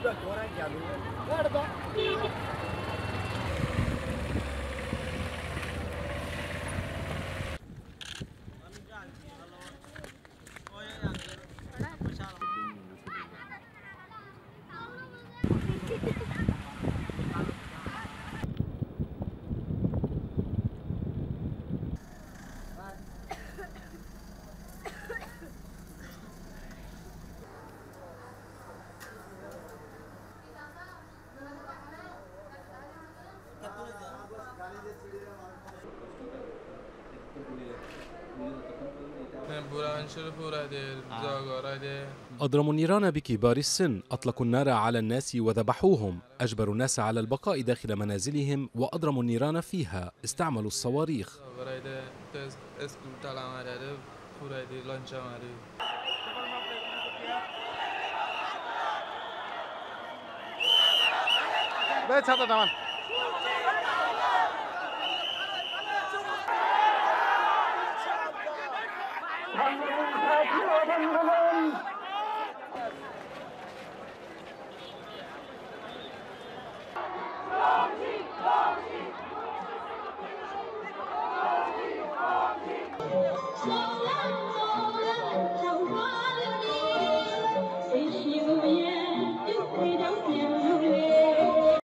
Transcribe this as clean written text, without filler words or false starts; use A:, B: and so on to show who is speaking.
A: أضرموا النيران بكبار السن، أطلقوا النار على الناس وذبحوهم، أجبروا الناس على البقاء داخل منازلهم وأضرموا النيران فيها، استعملوا الصواريخ.
B: Slow